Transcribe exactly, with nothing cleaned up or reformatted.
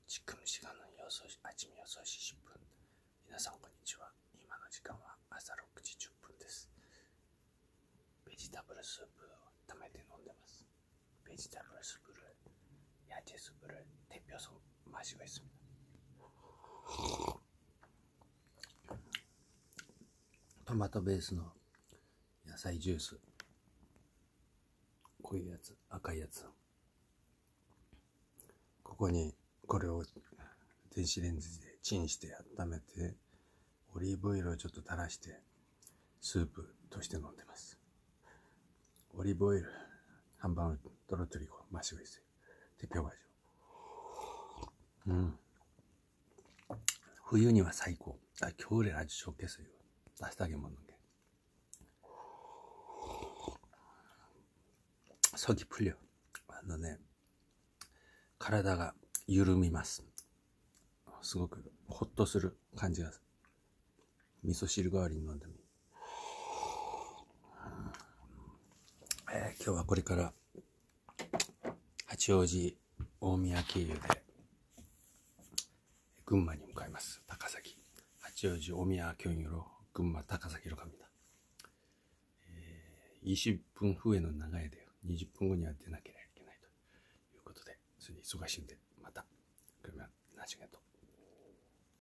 지금 시간은 여섯 시, 아침 여섯 시 십 분.皆さんこんにちは。今の時間は朝ろくじじゅっぷんです。ベジタブルスープを溜めて飲んでます。ベジタブルスープ를 야채 스프를 데펴서 마시고 있습니다. 토마토 베이스の野菜ジュース、こういうやつ、赤いやつ、ここにこれを電子レンジでチンして温めて、オリーブオイルをちょっと垂らしてスープとして飲んでます。オリーブオイル한방울 떨어뜨리고 마시고 있어요. 데펴가지고. 음. 冬には最高. 아, 겨울에 아주 좋겠어요. 따뜻하게 먹는 게. 속이 풀려. 완전히体が 緩みます. すごくホッとする感じがする。味噌汁代わりに飲んでもいい。えー、今日はこれから八王子大宮経由で群馬に向かいます。高崎。八王子大宮경유로群馬高崎로 갑니다. 이십 분 후에 는 나가야 돼요. 이십 분後には出なければいけないということで、それで忙しいんで、また、그러면 나중에 또